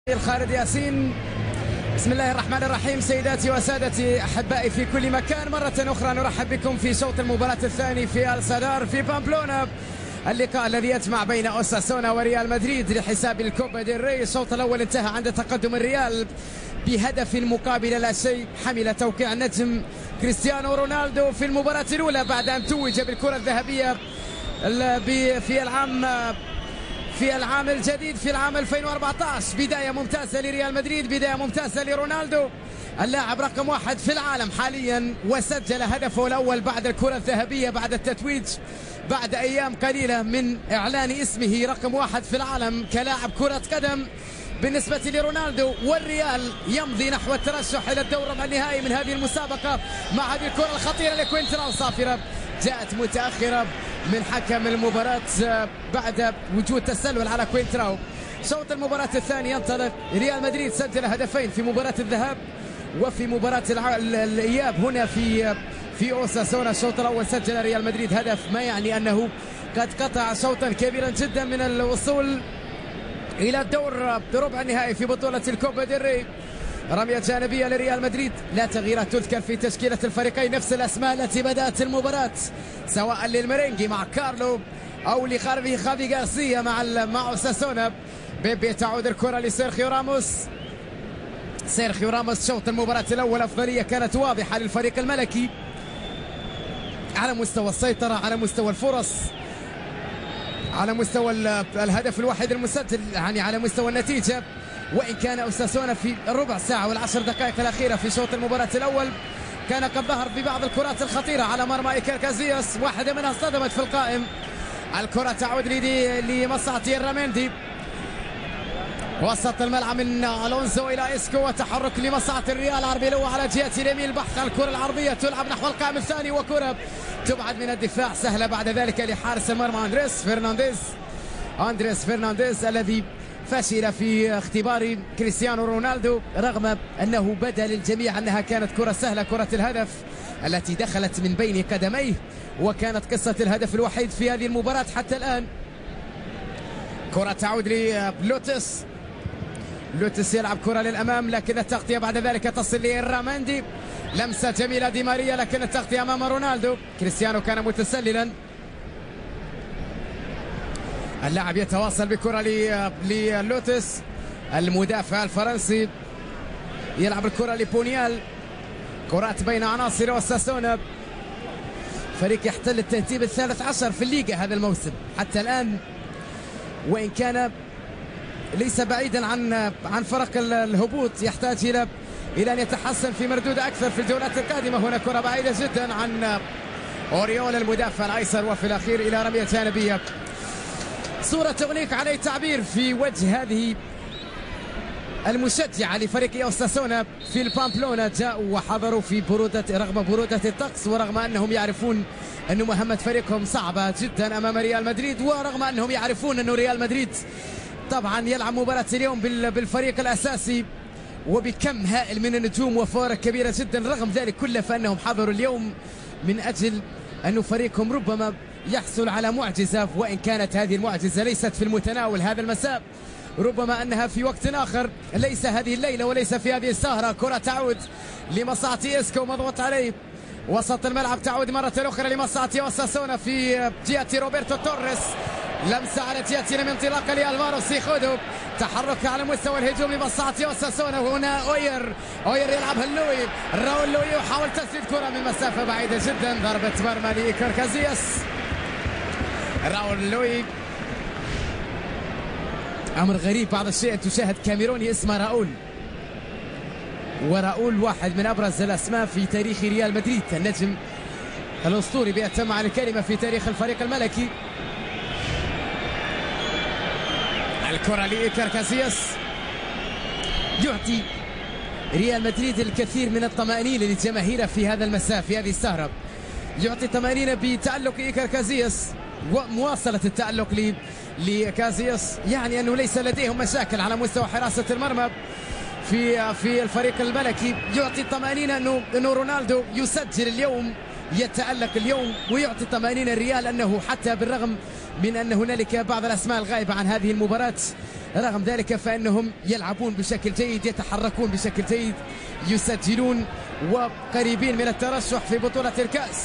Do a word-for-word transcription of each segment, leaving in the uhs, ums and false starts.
خالد ياسين. بسم الله الرحمن الرحيم. سيداتي وسادتي احبائي في كل مكان، مرة اخرى نرحب بكم في شوط المباراة الثاني في السادار في بامبلونا، اللقاء الذي يجمع بين اوساسونا وريال مدريد لحساب الكوبا ديل ري. الشوط الاول انتهى عند تقدم الريال بهدف مقابل لا شيء، حمل توقيع النجم كريستيانو رونالدو في المباراة الاولى بعد ان توج بالكرة الذهبية في العام في العام الجديد في العام ألفين وأربعة عشر. بداية ممتازة لريال مدريد، بداية ممتازة لرونالدو اللاعب رقم واحد في العالم حاليا، وسجل هدفه الأول بعد الكرة الذهبية بعد التتويج بعد أيام قليلة من إعلان اسمه رقم واحد في العالم كلاعب كرة قدم بالنسبة لرونالدو. والريال يمضي نحو الترشح إلى الدور ربع النهائي من هذه المسابقة مع هذه الكرة الخطيرة لكوينتراو، صافرة جاءت متأخرة من حكم المباراة بعد وجود تسلل على كوينتراو. شوط المباراة الثاني ينطلق. ريال مدريد سجل هدفين في مباراة الذهاب وفي مباراة الإياب هنا في في أوساسونا. الشوط الأول سجل ريال مدريد هدف، ما يعني أنه قد قطع شوطا كبيرا جدا من الوصول إلى الدور ربع النهائي في بطولة الكوبا ديل ري. رمية جانبية لريال مدريد، لا تغييرات تذكر في تشكيلة الفريقين، نفس الأسماء التي بدأت المباراة سواء للميرينجي مع كارلو أو لخارفي خافي غارسيا مع مع أوساسونا. بيبي تعود الكرة لسيرخيو راموس. سيرخيو راموس شوط المباراة الأول أفضلية كانت واضحة للفريق الملكي على مستوى السيطرة، على مستوى الفرص، على مستوى الهدف الواحد المسجل، يعني على مستوى النتيجة. وإن كان أوساسونا في الربع ساعة والعشر دقائق الأخيرة في شوط المباراة الأول كان قد ظهر في بعض الكرات الخطيرة على مرمى إيكر كازياس، واحدة منها اصطدمت في القائم. الكرة تعود لمصلحة الرامندي، وسط الملعب من ألونزو إلى إسكو، وتحرك لمصلحة الريال. عربيلو على جهة اليمين، البحث عن الكرة العرضية تلعب نحو القائم الثاني، وكرة تبعد من الدفاع سهلة بعد ذلك لحارس المرمى أندريس فرنانديز. أندريس فرنانديز الذي فشل في اختبار كريستيانو رونالدو رغم أنه بدا للجميع أنها كانت كرة سهلة، كرة الهدف التي دخلت من بين قدميه، وكانت قصة الهدف الوحيد في هذه المباراة حتى الآن. كرة تعود للوتس، لوتس يلعب كرة للأمام لكن التغطية بعد ذلك تصل للرامندي. لمسة جميلة دي ماريا لكن التغطية أمام رونالدو. كريستيانو كان متسللا. اللاعب يتواصل بكرة للوتس، المدافع الفرنسي يلعب الكرة لبونيال. كرات بين عناصر اوساسونا، فريق يحتل الترتيب الثالث عشر في الليغا هذا الموسم حتى الآن، وإن كان ليس بعيدا عن عن فرق الهبوط، يحتاج إلى إلى أن يتحسن في مردود أكثر في الجولات القادمة. هنا كرة بعيدة جدا عن أوريول المدافع الأيسر، وفي الأخير إلى رمية جانبية. صورة تغليق عليه تعبير في وجه هذه المشجعة لفريق أوساسونا في البامبلونا. جاءوا وحضروا في برودة رغم برودة الطقس، ورغم أنهم يعرفون أن مهمة فريقهم صعبة جدا أمام ريال مدريد، ورغم أنهم يعرفون أن ريال مدريد طبعا يلعب مباراة اليوم بالفريق الأساسي وبكم هائل من النجوم وفوارق كبيرة جدا. رغم ذلك كله فإنهم حضروا اليوم من أجل أن فريقهم ربما يحصل على معجزة، وإن كانت هذه المعجزة ليست في المتناول هذا المساء، ربما أنها في وقت آخر، ليس هذه الليلة وليس في هذه السهرة. كرة تعود لمصلحة إسكو، مضغوط عليه وسط الملعب، تعود مرة أخرى لمصلحة أوساسونا في جهة روبرتو توريس. لمسة على جهة من انطلاقة لألفارو سيخودو، تحرك على مستوى الهجوم لمصلحة أوساسونا. وهنا أوير أوير يلعبها لوي، راول لوي يحاول تسديد كرة من مسافة بعيدة جدا، ضربة مرمى لإيكر كازياس. راول لوي، أمر غريب بعض الشيء أن تشاهد كاميروني اسمه راؤول، وراؤول واحد من أبرز الأسماء في تاريخ ريال مدريد، النجم الأسطوري بأتم معنى الكلمة في تاريخ الفريق الملكي. الكرة لإيكر كاسياس، يعطي ريال مدريد الكثير من الطمأنينة لجماهيره في هذا المساء في هذه السهرة. يعطي طمأنينة بتألق إيكر كازياس ومواصلة التألق لكازياس، يعني أنه ليس لديهم مشاكل على مستوى حراسة المرمى في في الفريق الملكي. يعطي طمأنينة أنه أنه رونالدو يسجل اليوم، يتألق اليوم، ويعطي طمأنينة الريال أنه حتى بالرغم من أن هنالك بعض الأسماء الغائبة عن هذه المباراة رغم ذلك فإنهم يلعبون بشكل جيد، يتحركون بشكل جيد، يسجلون وقريبين من الترشح في بطولة الكأس.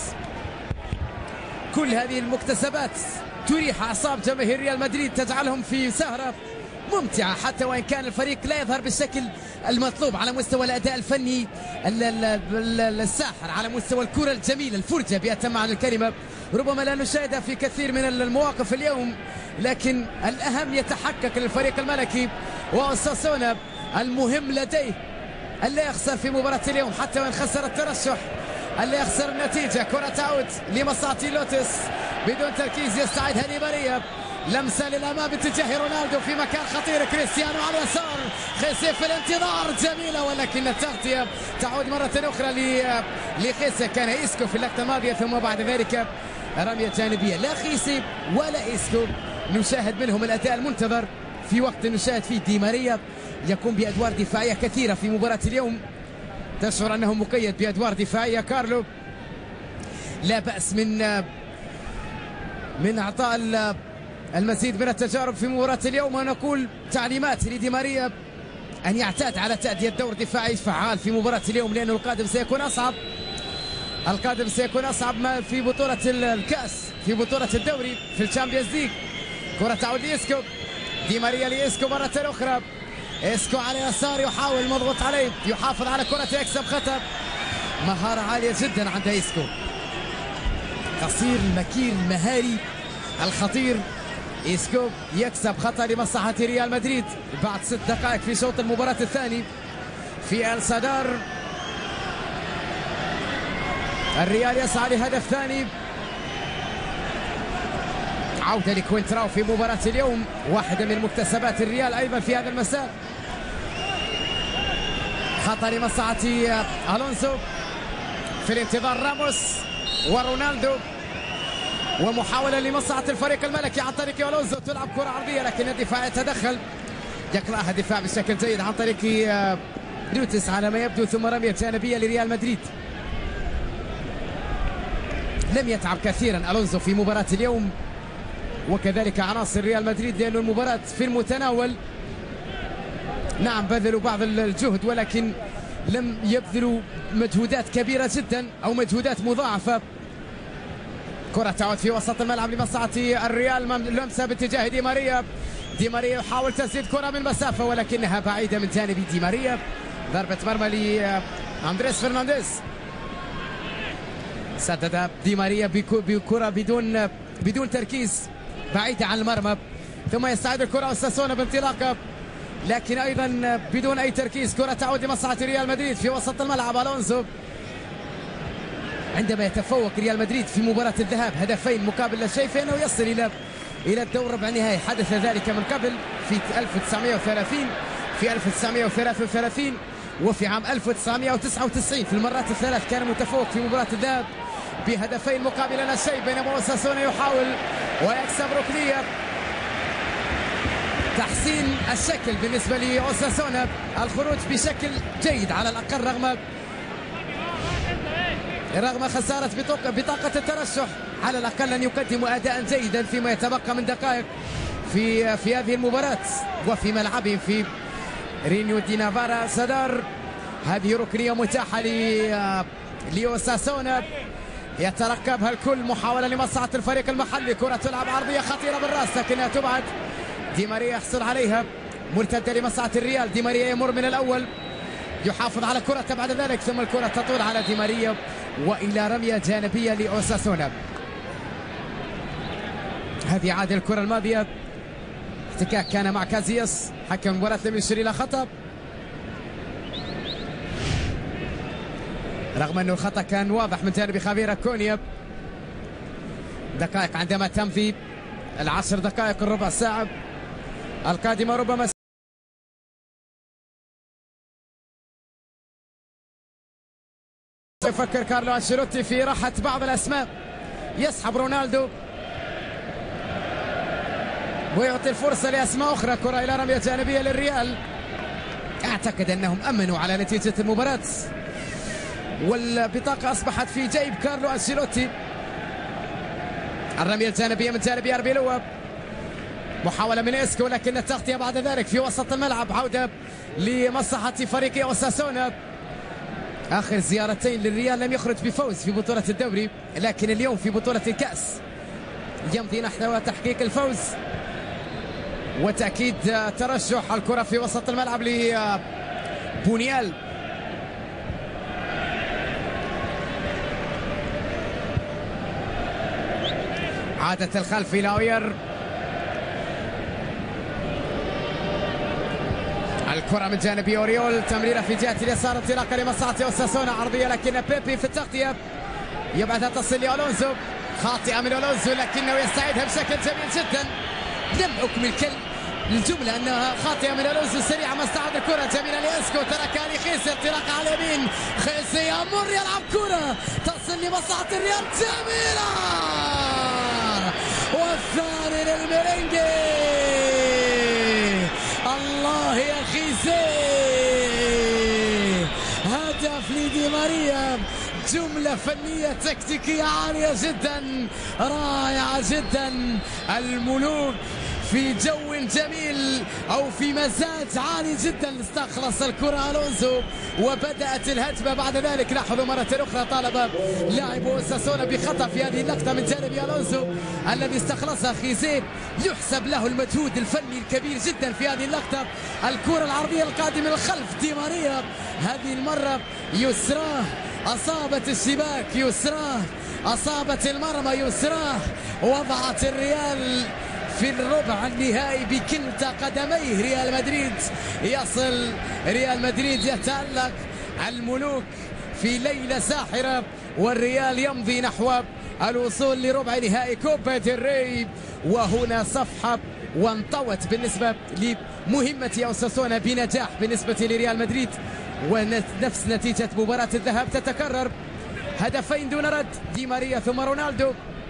كل هذه المكتسبات تريح أعصاب جماهير ريال مدريد، تجعلهم في سهرة ممتعة، حتى وإن كان الفريق لا يظهر بالشكل المطلوب على مستوى الأداء الفني الساحر، على مستوى الكرة الجميلة الفرجة بأتم معنى الكلمة. ربما لا نشاهدها في كثير من المواقف اليوم، لكن الأهم يتحقق للفريق الملكي وأوساسونا. المهم لديه ألا يخسر في مباراة اليوم حتى وإن خسر الترشح، ألا يخسر النتيجة. كرة تعود لمصلحة لوتس بدون تركيز، يستعيد هذه ماريا، لمسة للأمام باتجاه رونالدو في مكان خطير، كريستيانو على اليسار، خيسي في الانتظار جميلة، ولكن التغطية تعود مرة أخرى لخيسي. كان إيسكو في اللقطة الماضية، ثم بعد ذلك رمية جانبية. لا خيسي ولا إيسكو نشاهد منهم الأداء المنتظر في وقت نشاهد فيه دي ماريا يقوم بأدوار دفاعية كثيرة في مباراة اليوم. تشعر أنه مقيد بأدوار دفاعية كارلو. لا بأس من من أعطاء المزيد من التجارب في مباراة اليوم، ونقول تعليمات لدي ماريا أن يعتاد على تأدية دور دفاعي فعال في مباراة اليوم، لأنه القادم سيكون أصعب. القادم سيكون أصعب ما في بطولة الكأس، في بطولة الدوري، في الشامبيونز ليج. كرة تعود لإسكو، دي ماريا لإسكو مرة أخرى، إسكو على يسار يحاول مضغوط عليه، يحافظ على كرة، يكسب خطأ. مهارة عالية جدا عند إسكو، قصير المكير المهاري الخطير. إسكو يكسب خطأ لمصلحة ريال مدريد بعد ست دقائق في شوط المباراة الثاني في السادار. الريال يسعى لهدف ثاني. عودة لكوينتراو في مباراة اليوم، واحدة من مكتسبات الريال أيضا في هذا المساء. خطأ لمصلحة ألونسو في الانتظار، راموس ورونالدو، ومحاولة لمصلحة الفريق الملكي عن طريق ألونسو، تلعب كرة عرضية لكن الدفاع يتدخل، يقرأها الدفاع بشكل جيد عن طريق لوتس على ما يبدو، ثم رمية جانبية لريال مدريد. لم يتعب كثيرا ألونسو في مباراة اليوم، وكذلك عناصر ريال مدريد، لأن المباراة في المتناول. نعم بذلوا بعض الجهد، ولكن لم يبذلوا مجهودات كبيرة جدا أو مجهودات مضاعفة. كرة تعود في وسط الملعب لمصلحة الريال، لمسة باتجاه دي ماريا، دي ماريا يحاول تسديد كرة من مسافة ولكنها بعيدة من جانب دي ماريا. ضربة مرمى لأندريس فرنانديز، سدد دي ماريا بكرة بدون بدون تركيز بعيدة عن المرمى، ثم يستعيد الكرة أوساسونا بانطلاقة لكن أيضا بدون أي تركيز. كرة تعود لمصلحة ريال مدريد في وسط الملعب. ألونسو عندما يتفوق ريال مدريد في مباراة الذهاب هدفين مقابل لا شيء فإنه يصل إلى إلى الدور ربع النهائي. حدث ذلك من قبل في ألف وتسعمائة وثلاثين، في ألف وتسعمائة وثلاثة وثلاثين، وفي عام ألف وتسعمائة وتسعة وتسعين. في المرات الثلاث كان متفوق في مباراة الذهاب بهدفين مقابل لا شيء، بينما أوساسونا يحاول ويكسب ركنية. تحسين الشكل بالنسبة لأوساسونا، الخروج بشكل جيد على الأقل رغم رغم خسارة بطاقة, بطاقة الترشح، على الأقل أن يقدموا أداء جيدا فيما يتبقى من دقائق في في هذه المباراة وفي ملعبهم في رينيو دي نافارا سادار. هذه ركنية متاحة لأوساسونا يترقبها الكل. محاولة لمصلحة الفريق المحلي، كرة تلعب عرضية خطيرة بالراس لكنها تبعد. دي ماريا يحصل عليها، مرتدة لمصلحة الريال. دي ماريا يمر من الأول، يحافظ على كرة بعد ذلك، ثم الكرة تطول على دي ماريا وإلى رمية جانبية لأوساسونا. هذه عادة الكرة الماضية، احتكاك كان مع كازياس، حكم المباراة لم يشير إلى خطأ رغم أنه الخطأ كان واضح من جانب خافير أكونيا. دقائق عندما تمضي العشر دقائق الربع ساعة القادمة، ربما يفكر كارلو أنشيلوتي في راحة بعض الأسماء، يسحب رونالدو ويعطي الفرصة لأسماء أخرى. كرة إلى رمية جانبية للريال. أعتقد أنهم أمنوا على نتيجة المباراة والبطاقة أصبحت في جيب كارلو أنشيلوتي. الرمية الجانبية من جانب أربيلوا، محاولة من اسكو لكن التغطية بعد ذلك في وسط الملعب. عودة لمصلحة فريق اوساسونا. آخر زيارتين للريال لم يخرج بفوز في بطولة الدوري، لكن اليوم في بطولة الكأس يمضي نحو تحقيق الفوز وتأكيد ترشح. الكرة في وسط الملعب لبونيال. عادة الخلف إلى أوير. الكرة من جانب أوريول، تمريرة في جهة اليسار، انطلاقة لمصلحة اوساسونا، عرضية لكن بيبي في التغطية يبعثها تصل لألونزو، خاطئة من ألونزو لكنه يستعيدها بشكل جميل جدا. لم أكمل كل الجملة أنها خاطئة من ألونزو، سريعة ما استعاد الكرة جميلة لإسكو، تركها لخيسي، انطلاقة على اليمين، خيسي يمر يلعب كرة تصل لمصلحة الريال جميلة، والثاني للميرينجي. الله يا خيسي، هدف لدي ماريا، جملة فنية تكتيكية عالية جدا، رائعة جدا. الملوك في جو جميل أو في مزاج عالي جدا، استخلص الكرة ألونزو وبدأت الهجمة بعد ذلك. لاحظوا مرة أخرى طالب لاعب اوساسونا بخطأ في هذه اللقطة من جانب ألونزو الذي استخلصها خيزيه، يحسب له المجهود الفني الكبير جدا في هذه اللقطة. الكرة العرضية القادمة من الخلف، دي ماريا هذه المرة يسراه أصابت الشباك، يسراه أصابت المرمى، يسراه وضعت الريال في الربع النهائي بكلتا قدميه. ريال مدريد يصل، ريال مدريد يتألق، الملوك في ليلة ساحرة، والريال يمضي نحو الوصول لربع نهائي كوبا ديل ري. وهنا صفحة وانطوت بالنسبة لمهمة اوساسونا بنجاح بالنسبة لريال مدريد، ونفس نتيجة مباراة الذهاب تتكرر، هدفين دون رد، دي ماريا ثم رونالدو،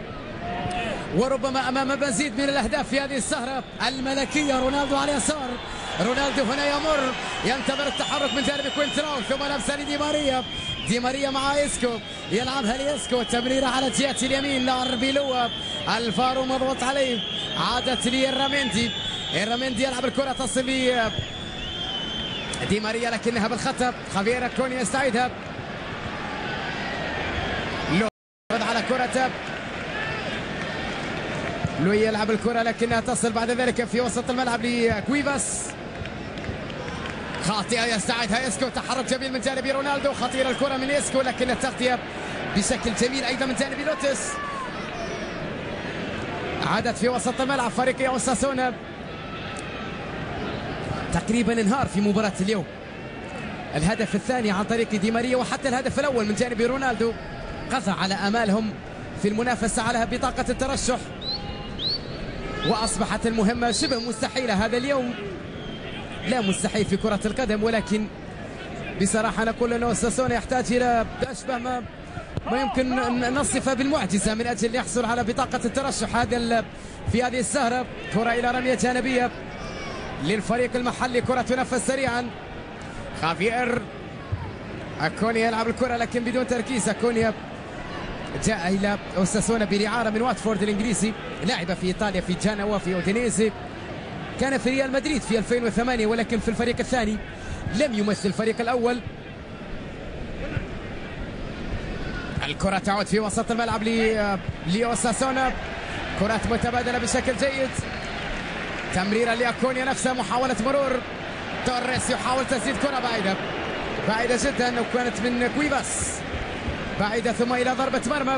وربما أمام مزيد من الأهداف في هذه السهرة الملكية. رونالدو على اليسار، رونالدو هنا يمر، ينتظر التحرك من جانب كوينتراو، ثم لمسة لدي ماريا، دي ماريا مع إسكو، يلعبها لإسكو، تمريرة على جهة اليمين لأربيلوا، الفارو مضغوط عليه، عادت للراميندي، الراميندي يلعب الكرة تصل لي دي ماريا لكنها بالخطأ، خافير كوني يستعيدها، لو على كرة لوي، يلعب الكرة لكنها تصل بعد ذلك في وسط الملعب لكويفاس، خاطئة يستعيدها إسكو، تحرك جميل من جانب رونالدو، خطيرة الكرة من إسكو لكن التغطية بشكل جميل أيضا من جانب لوتس. عادت في وسط الملعب فريق اوساسونا، تقريبا انهار في مباراة اليوم. الهدف الثاني عن طريق دي ماريا وحتى الهدف الأول من جانب رونالدو قضى على آمالهم في المنافسة على بطاقة الترشح، وأصبحت المهمة شبه مستحيلة هذا اليوم. لا مستحيل في كرة القدم، ولكن بصراحة نقول أن اوساسونا يحتاج إلى أشبه ما ما يمكن أن نصفه بالمعجزة من أجل يحصل على بطاقة الترشح هذا في هذه السهرة. كرة إلى رمية جانبية للفريق المحلي، كرة تنفذ سريعا، خافير أكونيا يلعب الكرة لكن بدون تركيز. أكونيا جاء إلى اوساسونا بالإعارة من واتفورد الإنجليزي، لعب في إيطاليا في جانوا في أودينيزي، كان في ريال مدريد في ألفين وثمانية ولكن في الفريق الثاني لم يمثل الفريق الأول. الكرة تعود في وسط الملعب لأوساسونا، كرات متبادلة بشكل جيد، تمريرة لأكونيا نفسها، محاولة مرور، توريس يحاول تسديد كرة بعيدة بعيدة جدا، وكانت من كويفاس بعيدة ثم إلى ضربة مرمى.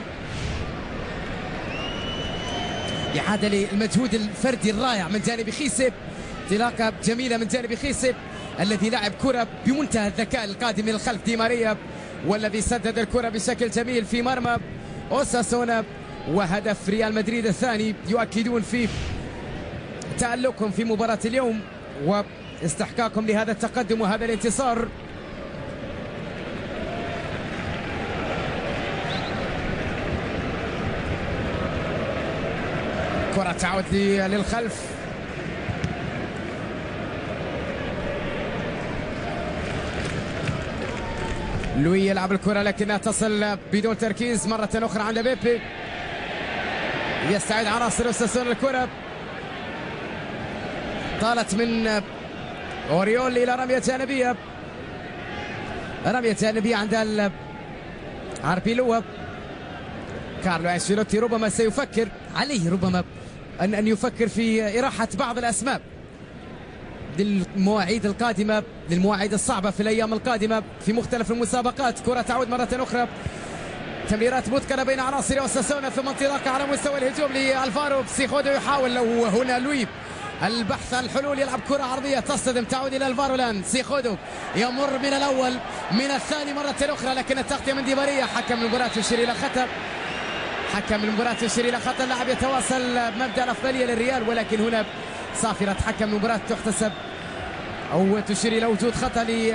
إعادة للمجهود الفردي الرائع من جانب خيسي، انطلاقة جميلة من جانب خيسي الذي لعب كرة بمنتهى الذكاء القادم من الخلف دي ماريا، والذي سدد الكرة بشكل جميل في مرمى اوساسونا. وهدف ريال مدريد الثاني يؤكدون فيه تألقهم في مباراة اليوم واستحقاقهم لهذا التقدم وهذا الانتصار. كرة تعود للخلف، لوي يلعب الكرة لكنها تصل بدون تركيز مرة أخرى عند بيبي، يستعيد عناصر اوساسونا الكرة، طالت من اوريول الى رميه جانبيه، رميه جانبيه عند عربيلوه. كارلو انشيلوتي ربما سيفكر، عليه ربما ان ان يفكر في اراحه بعض الاسماء للمواعيد القادمه، للمواعيد الصعبه في الايام القادمه في مختلف المسابقات. كره تعود مره اخرى، تمريرات متقنه بين عناصر اوساسونا، ثم انطلاقه على مستوى الهجوم لالفارو سيخودو، يحاول لو هنا لويب البحث عن الحلول، يلعب كره عرضيه تصطدم، تعود الى الفارو الان. سيخودو يمر من الاول من الثاني مره اخرى، لكن التغطيه من دي ماريا. حكم المباراه يشير الى خطا، حكم المباراه يشير الى خطا، اللاعب يتواصل بمبدا الافضليه للريال، ولكن هنا صافره حكم المباراه تحتسب او تشير الى وجود خطا ل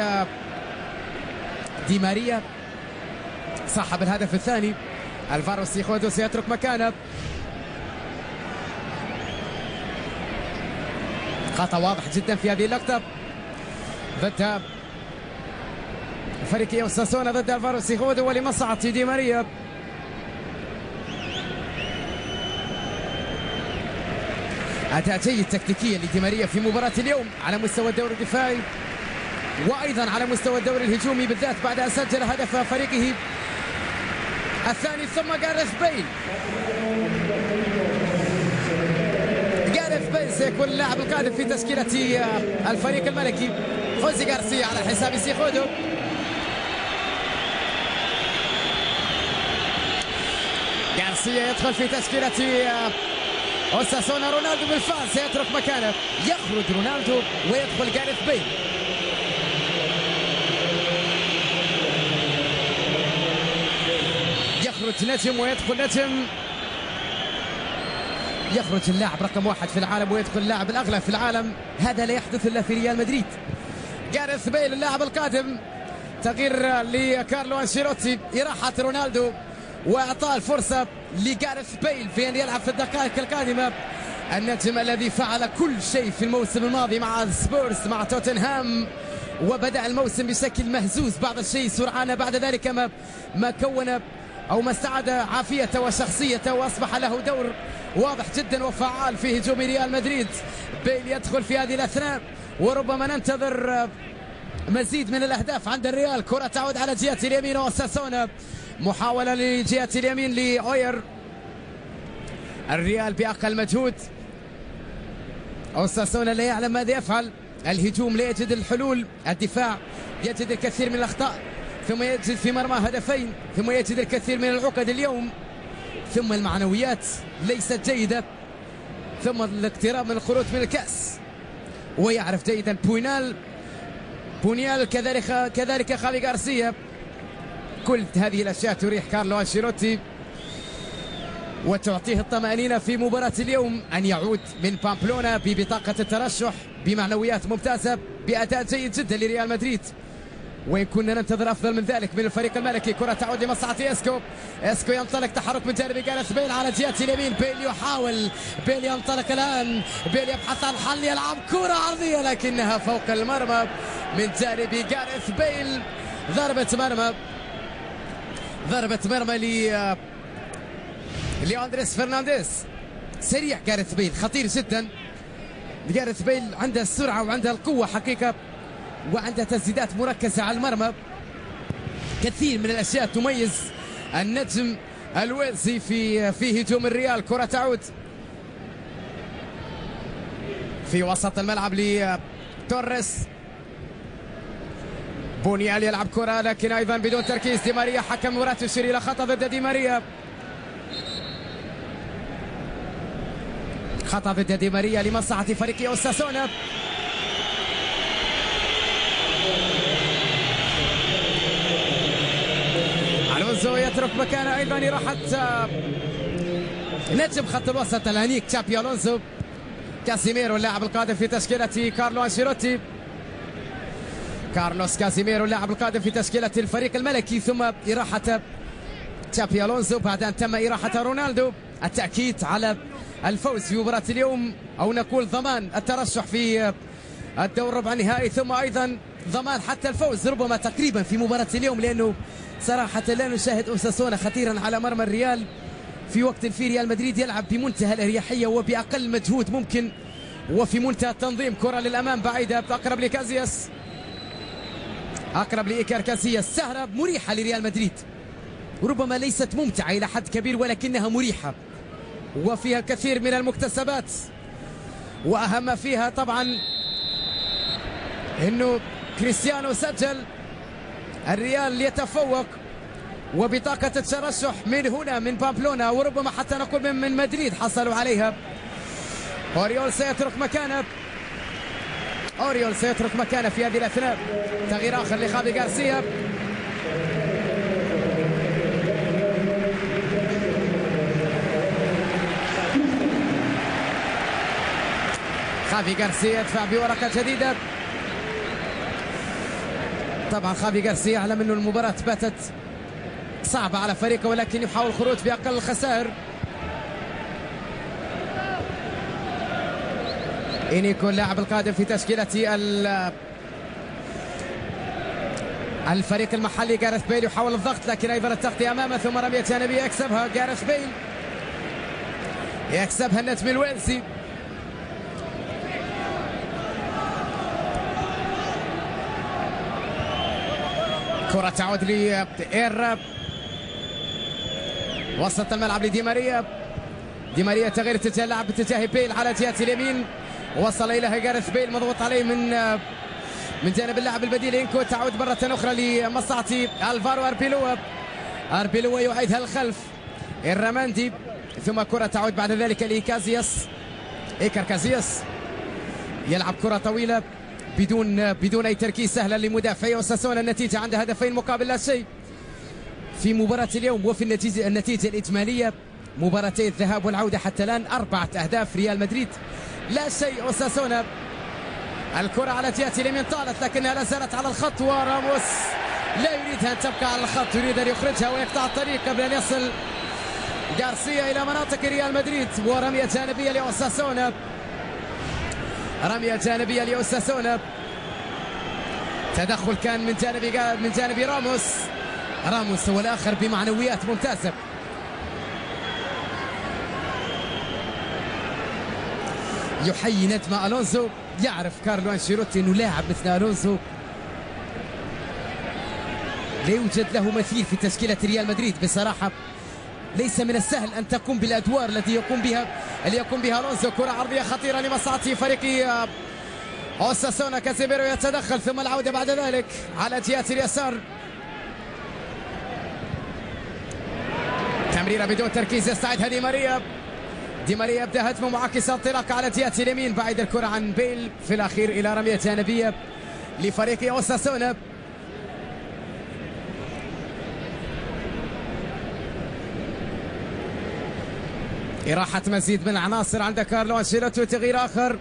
دي ماريا صاحب الهدف الثاني. الفارو سيخودو سيترك مكانه، خطأ واضح جدا في هذه اللقطة ضد فريق اوساسونا، ضد الفارو سيخودو ولمصلحة دي ماريا. أداء جيد تكتيكيا لدي ماريا في مباراة اليوم على مستوى الدوري الدفاعي وأيضا على مستوى الدوري الهجومي، بالذات بعد أن سجل هدف فريقه الثاني. ثم جاريث بيل، جاريث بيل سيكون اللاعب القادم في تشكيلة الفريق الملكي. خوزي غارسيا على حساب سيخودو، غارسيا يدخل في تشكيلة اوساسونا. رونالدو بالفعل سيترك مكانه، يخرج رونالدو ويدخل جاريث بيل. يخرج نجم ويدخل نجم، يخرج اللاعب رقم واحد في العالم ويدخل اللاعب الاغلى في العالم. هذا لا يحدث الا في ريال مدريد. جاريث بيل اللاعب القادم، تغيير لكارلو انشيلوتي، اراحه رونالدو واعطاء الفرصه لجاريث بيل في ان يلعب في الدقائق القادمه. النجم الذي فعل كل شيء في الموسم الماضي مع سبورز مع توتنهام، وبدأ الموسم بشكل مهزوز بعض الشيء سرعان، بعد ذلك ما ما كون او ما استعاد عافيته وشخصيته واصبح له دور واضح جدا وفعال في هجوم ريال مدريد. بيل يدخل في هذه الاثناء وربما ننتظر مزيد من الاهداف عند الريال. كرة تعود على جهة اليمين اوساسونا، محاولة لجهة اليمين لاوير. الريال بأقل مجهود، اوساسونا لا يعلم ماذا يفعل. الهجوم لا يجد الحلول، الدفاع يجد الكثير من الاخطاء، ثم يجد في مرمى هدفين، ثم يجد الكثير من العقد اليوم، ثم المعنويات ليست جيدة، ثم الاقتراب من الخروج من الكأس. ويعرف جيدا بوينال بونيال كذلك كذلك خافي غارسيا. كل هذه الاشياء تريح كارلو انشيلوتي وتعطيه الطمأنينة في مباراة اليوم أن يعود من بامبلونا ببطاقة الترشح بمعنويات ممتازة بأداء جيد جدا لريال مدريد، وإن كنا ننتظر أفضل من ذلك من الفريق الملكي. كرة تعود لمصلحة اسكو، اسكو ينطلق، تحرك من جانب جاريث بيل على جهة اليمين. بيل يحاول، بيل ينطلق الآن، بيل يبحث عن حل، يلعب كرة عرضية لكنها فوق المرمى من جانب جاريث بيل. ضربة مرمى، ضربة مرمى ل لأندريس فرنانديز. سريع جاريث بيل، خطير جدا. جاريث بيل عنده السرعة وعنده القوة حقيقة، وعنده تسديدات مركزة على المرمى. كثير من الأشياء تميز النجم الويلزي في في هجوم الريال. كرة تعود في وسط الملعب لتوريس. بونيال يلعب كرة لكن أيضا بدون تركيز. دي ماريا، حكم مباراة يشير إلى خطأ ضد دي ماريا. خطأ ضد دي ماريا لمصلحة فريق اوساسونا. الونزو يترك مكانه ايضا راحة نجم خط الوسط الانيق تشابي الونزو. كاسيميرو اللاعب القادم في تشكيلة كارلو انشيلوتي. كارلوس كاسيميرو اللاعب القادم في تشكيلة الفريق الملكي. ثم إراحة تشابي الونزو بعد ان تم إراحة رونالدو. التأكيد على الفوز في مباراة اليوم، أو نقول ضمان الترشح في الدور ربع النهائي، ثم أيضا ضمان حتى الفوز ربما تقريبا في مباراة اليوم، لأنه صراحة لا نشاهد اوساسونا خطيرا على مرمى الريال في وقت في ريال مدريد يلعب بمنتهى الأريحية وبأقل مجهود ممكن، وفي منتهى التنظيم. كرة للأمام بعيدة أقرب لكازياس، أقرب لإيكار كازياس. سهرة مريحة لريال مدريد، ربما ليست ممتعة إلى حد كبير ولكنها مريحة وفيها الكثير من المكتسبات، وأهم فيها طبعا أنه كريستيانو سجل، الريال يتفوق وبطاقة الترشح من هنا من بامبلونا، وربما حتى نقول من, من مدريد حصلوا عليها. أوريول سيترك مكانه، أوريول سيترك مكانه في هذه الأثناء. تغيير آخر لخافي غارسيا. خافي غارسيا يدفع بورقة جديدة. طبعا خافي غارسيا يعلم أنه المباراة باتت صعبة على فريقه ولكن يحاول الخروج بأقل الخسائر. إنيكو اللاعب القادم في تشكيلة الفريق المحلي. جاريث بيل يحاول الضغط لكن أيضا التغطية أمامه، ثم رمية جانبية يكسبها جاريث بيل، يكسبها النجم الويلسي. كرة تعود لإير، وسط الملعب لدي ماريا. دي ماريا تغيير اتجاه اللعب باتجاه بيل على جهة اليمين، وصل إليها جاريث بيل مضغوط عليه من من جانب اللاعب البديل إنكو. تعود مرة أخرى لمصلحة ألفارو أربيلوا، أربيلوا يعيدها الخلف الرماندي، ثم كرة تعود بعد ذلك لكازياس. إيكار كازياس يلعب كرة طويلة بدون بدون أي تركيز، سهلا لمدافعي أوساسونا. النتيجة عند هدفين مقابل لا شيء في مباراة اليوم، وفي النتيجة النتيجة الإجمالية مباراتي الذهاب والعودة حتى الآن أربعة أهداف ريال مدريد لا شيء أوساسونا. الكرة على جهة اليمين طالت لكنها لا زالت على الخط، وراموس لا يريدها أن تبقى على الخط، يريد أن يخرجها ويقطع الطريق قبل أن يصل غارسيا إلى مناطق ريال مدريد. ورمية جانبية لأوساسونا، رمية جانبية لأوساسونا. تدخل كان من جانب من جانب راموس، راموس هو الآخر بمعنويات ممتازة. يحيي نجم ألونزو، يعرف كارلو أنشيلوتي أنه لاعب مثل ألونزو لا يوجد له مثيل في تشكيلة ريال مدريد. بصراحة ليس من السهل أن تقوم بالأدوار التي يقوم بها اللي يقوم بها ألونزو. كرة عرضية خطيرة لمصلحة فريق أوساسونا، كاسيميرو يتدخل ثم العودة بعد ذلك على جهة اليسار. تمريرة بدون تركيز يستعيدها دي ماريا. دي ماريا يبدأ هجمه معاكسة انطلاقة على جهة اليمين، بعيد الكرة عن بيل في الأخير إلى رمية جانبية لفريق أوساسونا. إراحة مزيد من العناصر عند كارلو أنشيلوتي وتغيير آخر.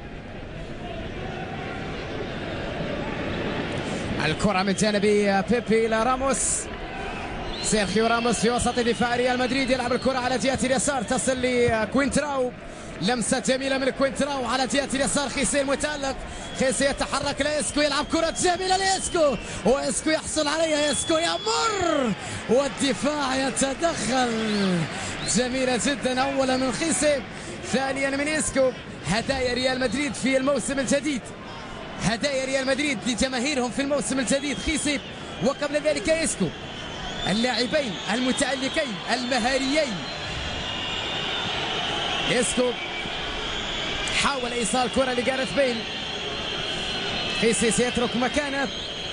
الكرة من جانب بيبي إلى راموس، سيرخيو راموس في وسط دفاع ريال مدريد يلعب الكرة على جهة اليسار تصل لكوينتراو، لمسة جميلة من كوينتراو على جهة اليسار. خيسي المتألق، خيسي يتحرك لإسكو، يلعب كرة جميلة لإسكو وإسكو يحصل عليها، إسكو يمر والدفاع يتدخل. جميلة جدا أولا من خيسي، ثانيا من إسكو. هدايا ريال مدريد في الموسم الجديد، هدايا ريال مدريد لجماهيرهم في الموسم الجديد، خيسي وقبل ذلك إسكو، اللاعبين المتألقين المهاريين. إسكو حاول إيصال كرة لجاريث بيل، خيسي سيترك مكانه.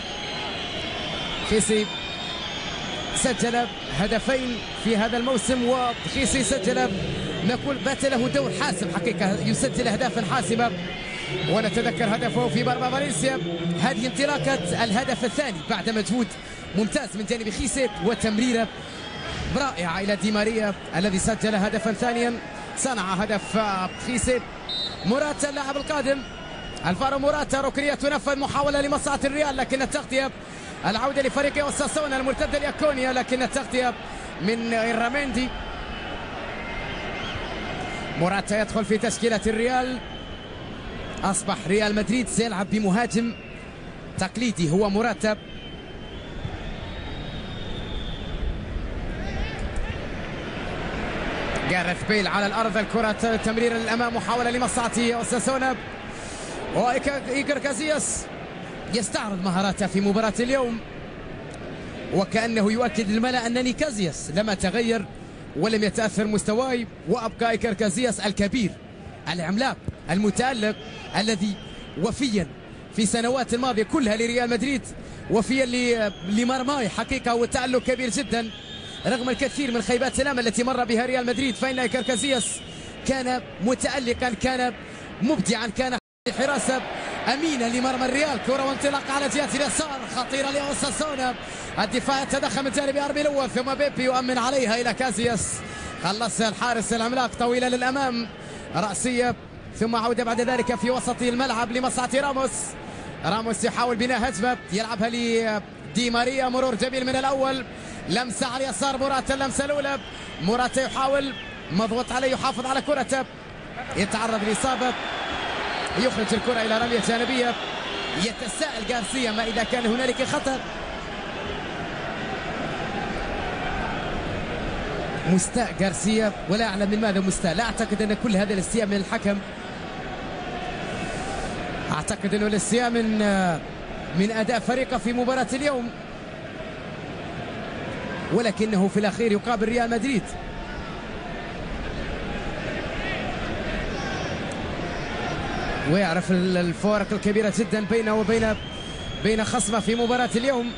خيسي سجل هدفين في هذا الموسم، وخيسي سجل نقول بات له دور حاسم حقيقة، يسجل أهدافا حاسمة، ونتذكر هدفه في مرمى فالنسيا. هذه انطلاقة الهدف الثاني بعد مجهود ممتاز من جانب خيسي وتمريرة رائعة إلى دي ماريا الذي سجل هدفا ثانيا. صنع هدف خيسي. موراتا اللاعب القادم الفارو موراتا، ركنية تنفذ، محاولة لمصلحة الريال لكن التغطية، العودة لفريق أوساسونا المرتدة لأكونيا لكن التغطية من الرامندي. موراتا يدخل في تشكيلة الريال. أصبح ريال مدريد سيلعب بمهاجم تقليدي هو موراتا. جاريث بيل على الأرض، الكرة تمرير للأمام، محاولة لمصلحة أوساسونا. وإيكر كازياس يستعرض مهاراته في مباراة اليوم، وكأنه يؤكد للملأ أنني كازياس لم أتغير ولم يتأثر مستواي، وأبقى إيكر كازياس الكبير العملاق المتألق الذي وفيا في سنوات الماضية كلها لريال مدريد، وفيا لمرماي حقيقة، وتألق كبير جدا رغم الكثير من خيبات الأمل التي مر بها ريال مدريد. فإن إيكر كازياس كان متألقا، كان مبدعا، كان حراسة أمينة لمرمى الريال. كرة وانطلاق على جهة اليسار خطيرة لأوساسونا، الدفاع يتدخل من جانب أربيلوا، ثم بيبي يؤمن عليها إلى كازياس، خلصها الحارس العملاق طويلة للأمام رأسية، ثم عودة بعد ذلك في وسط الملعب لمصلحة راموس. راموس يحاول بناء هجمة يلعبها لدي ماريا، مرور جميل من الأول، لمسة على اليسار موراتا، اللمسة الأولى موراتا يحاول مضغوط عليه يحافظ على كرته، يتعرض لإصابة، يخرج الكرة إلى رمية جانبية. يتساءل غارسيا ما إذا كان هنالك خطر. مستاء غارسيا ولا أعلم من ماذا مستاء. لا أعتقد أن كل هذا الاستياء من الحكم، أعتقد أنه الاستياء من من أداء فريقه في مباراة اليوم، ولكنه في الأخير يقابل ريال مدريد. ويعرف الفوارق الكبيرة جدا بينه وبين بين خصمه في مباراة اليوم.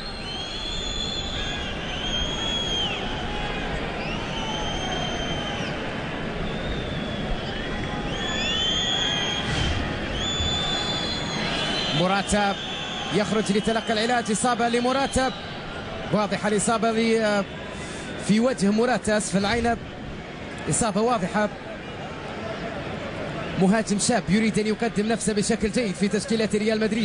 موراتا يخرج لتلقى العلاج، إصابة لموراتا واضحة، الإصابة في وجه موراتا أسفل العين، إصابة واضحة. مهاجم شاب يريد أن يقدم نفسه بشكل جيد في تشكيلة ريال مدريد،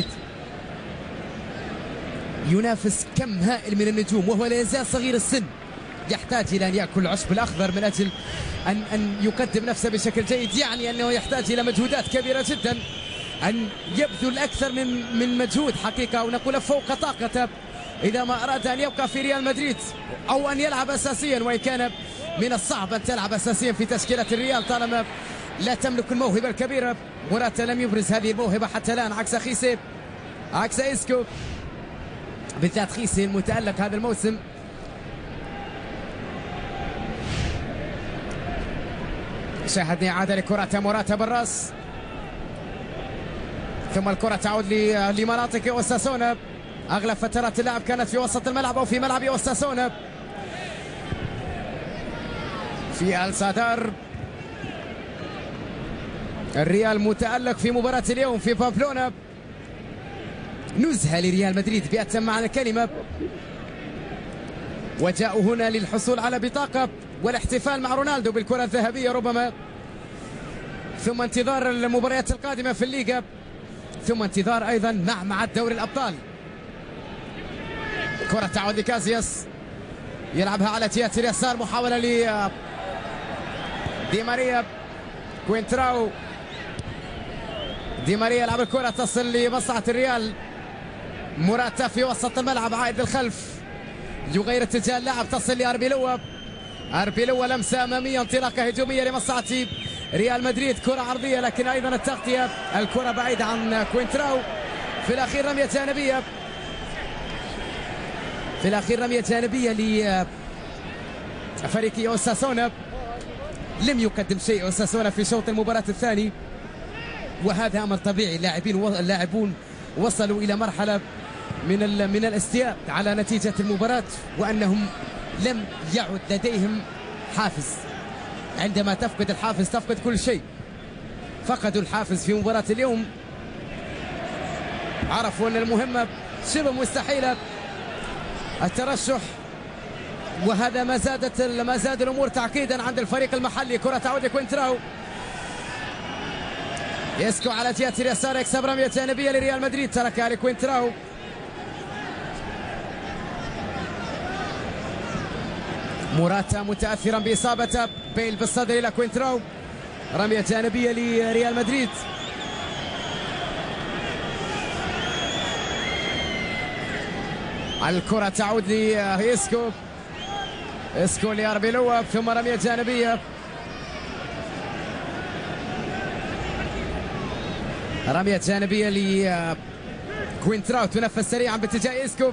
ينافس كم هائل من النجوم وهو لا يزال صغير السن، يحتاج إلى أن يأكل العشب الأخضر من أجل أن أن يقدم نفسه بشكل جيد. يعني أنه يحتاج إلى مجهودات كبيرة جدا، أن يبذل أكثر من من مجهود حقيقة، ونقول فوق طاقته، إذا ما أراد أن يبقى في ريال مدريد أو أن يلعب أساسيا، وإن كان من الصعب أن تلعب أساسيا في تشكيلة الريال طالما لا تملك الموهبة الكبيرة. موراتا لم يبرز هذه الموهبة حتى الآن، عكس خيسي، عكس إسكو، بالذات خيسي المتألق هذا الموسم. شاهدنا إعادة لكرة موراتا بالراس، ثم الكرة تعود لمناطق أوساسونا. أغلب فترات اللعب كانت في وسط الملعب أو في ملعب أوساسونا. في السادار الريال متألق في مباراة اليوم في بامبلونا، نزهة لريال مدريد بأتم معنى الكلمة، وجاءوا هنا للحصول على بطاقة والاحتفال مع رونالدو بالكرة الذهبية ربما، ثم انتظار المباريات القادمة في الليغا، ثم انتظار أيضا مع مع دوري الأبطال. كرة تعود لكازياس، يلعبها على جهة اليسار، محاولة ل دي ماريا، كوينتراو، دي ماريا يلعب الكرة تصل لمصلحة الريال. موراتا في وسط الملعب عائد للخلف، يغير اتجاه اللعب، تصل لأربيلوا، أربيلوا لمسة أمامية، انطلاقة هجومية لمصلحة ريال مدريد، كرة عرضية لكن أيضا التغطية، الكرة بعيدة عن كوينتراو. في الأخير رمية جانبية، في الأخير رمية جانبية لفريق أوساسونا. لم يقدم شيء أوساسونا في شوط المباراة الثاني، وهذا أمر طبيعي. اللاعبين اللاعبون وصلوا إلى مرحلة من من الاستياء على نتيجة المباراة، وأنهم لم يعد لديهم حافز. عندما تفقد الحافز تفقد كل شيء. فقدوا الحافز في مباراة اليوم، عرفوا أن المهمة شبه مستحيلة، الترشح، وهذا ما زادت ما زاد الأمور تعقيدا عند الفريق المحلي. كرة تعود لكوينتراو، يسكو على جهة اليسار، يكسب رمية جانبية لريال مدريد، تركها لكوينتراو. موراتا متأثرا بإصابته، بيل بالصدر إلى كوينتراو، رمية جانبية لريال مدريد. الكرة تعود لإسكو، إسكو لأربيلوا، ثم رمية جانبية. رمية جانبية لكوينتراو تنفذ سريعا باتجاه إسكو.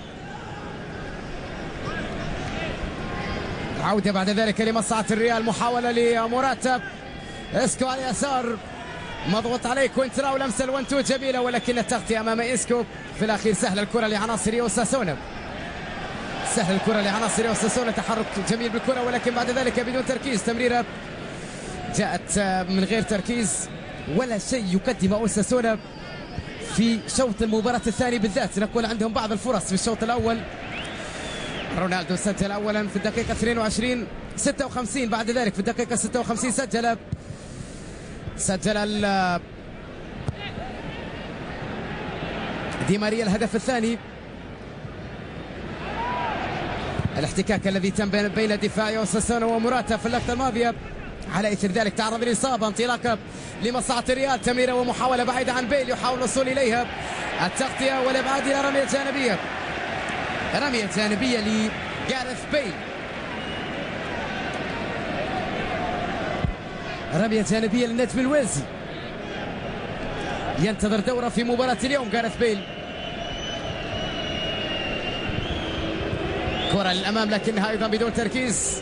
عودة بعد ذلك لمصلحة الريال، محاولة لمراتا، إسكو على اليسار مضغوط عليه كوينتراو، لمسة الون تو جميلة ولكن التغطية أمام إسكو. في الأخير سهل الكرة لعناصر أوساسونا، سهل الكرة لعناصر أوساسونا، تحرك جميل بالكرة ولكن بعد ذلك بدون تركيز. تمريرة جاءت من غير تركيز ولا شيء يقدم أوساسونا في شوط المباراة الثاني بالذات. نقول عندهم بعض الفرص في الشوط الأول. رونالدو سجل أولا في الدقيقة اثنين وعشرين ستة وخمسين، بعد ذلك في الدقيقة ستة وخمسين سجل سجل دي ماريا الهدف الثاني. الاحتكاك الذي تم بين دفاع أوساسونا ومراتا في اللقطة الماضية، على اثر ذلك تعرض للإصابة. انطلاقة لمصلحة الريال، تمريرة ومحاولة بعيدة عن بيل، يحاول الوصول إليها، التغطية والإبعاد إلى رمية جانبية، رمية جانبية لجاريث بيل، رمية جانبية للنجم الويلزي، ينتظر دوره في مباراة اليوم جاريث بيل. كرة للأمام لكنها أيضا بدون تركيز.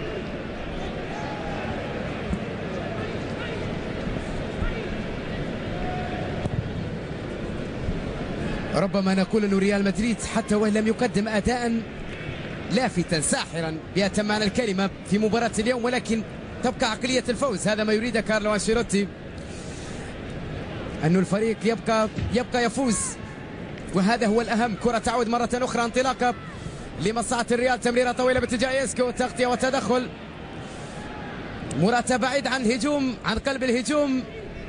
ربما نقول أن ريال مدريد حتى وإن لم يقدم أداء لافتا ساحرا بأتم معنى الكلمة في مباراة اليوم، ولكن تبقى عقلية الفوز. هذا ما يريده كارلو أنشيلوتي، أن الفريق يبقى يبقى يفوز، وهذا هو الأهم. كرة تعود مرة أخرى، انطلاقة لمصلحة الريال، تمريرة طويلة باتجاه إسكو، تغطية وتدخل. مراتا بعيد عن الهجوم، عن قلب الهجوم،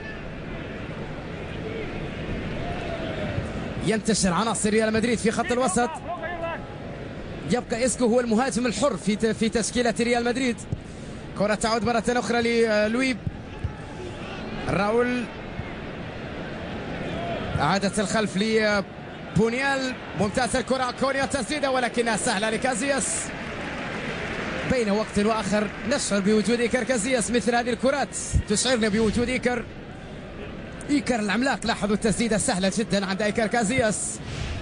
ينتشر عناصر ريال مدريد في خط الوسط، يبقى إسكو هو المهاجم الحر في في تشكيلة ريال مدريد. كرة تعود مرة أخرى للويب، راول عادة الخلف لبونيال، ممتاز الكرة، كوريا تسديدة ولكنها سهلة لكازياس. بين وقت وآخر نشعر بوجود إيكر كازياس، مثل هذه الكرات تشعرنا بوجود إيكر إيكر العملاق. لاحظوا التسديدة سهلة جدا عند إيكر كازياس.